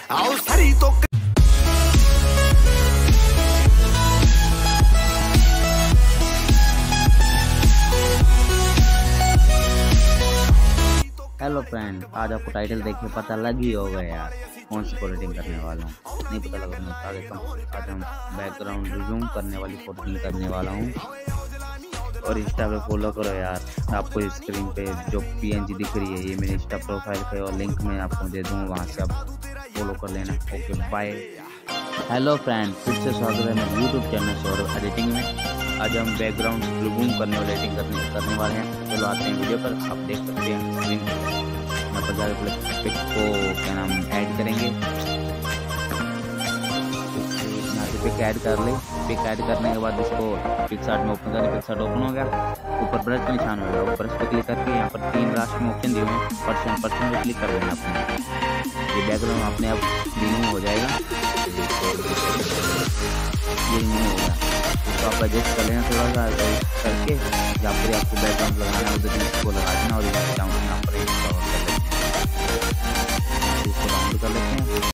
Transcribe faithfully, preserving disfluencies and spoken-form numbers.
आओ सरी तो हेलो फ्रेंड, आज आपको टाइटल देख के पता लग ही होगा यार कौन सी फोटोटिंग करने वाला हूँ। नहीं पता लगा मैं बता देता हूँ। आज हम बैकग्राउंड रिज्यूम करने वाली फोटोटिंग करने वाला हूँ। और इंस्टा पे फॉलो करो यार। आपको स्क्रीन पे जो पीएनजी दिख रही है ये मेरे इंस्टा प्रोफाइल पे और लिंक मैं आपको दे दूँगा, वहाँ से आप फॉलो कर लेना। Okay bye. हेलो फ्रेंड, फिर से स्वागत है मेरे यूट्यूब चैनल सौरभ एडिटिंग में। आज हम बैकग्राउंड रिज्यूम करने वाले एडिटिंग करने करने वाले हैं। चलो आते हैं वीडियो पर। आप देख सकते हैं स्क्रीन यहाँ पर जाकर पिक को क्या नाम ऐड करेंगे। यहाँ से पिक ऐड कर ले। पिक ऐड करने के बाद इसको पिक्सार्ट में ओपन करें। पिक्सार्ट ओपन हो गया, ऊपर ब्रश का निशान होगा, ऊपर ब्रश पे क्लिक करके यहाँ पर तीन लास्ट में ऑप्शन दिए हुए हैं, परसेंट परसेंट पे क्लिक कर देना अपने। ये बैकग्राउंड अपने आप रिमूव हो जाएगा। ये रिमूव हो गया तो आप एडजस्ट कर लेना थोड़ा सा करके। जहाँ पर आपको बैकग्राउंड लगाना है उधर इसको लगा देना और यहाँ पर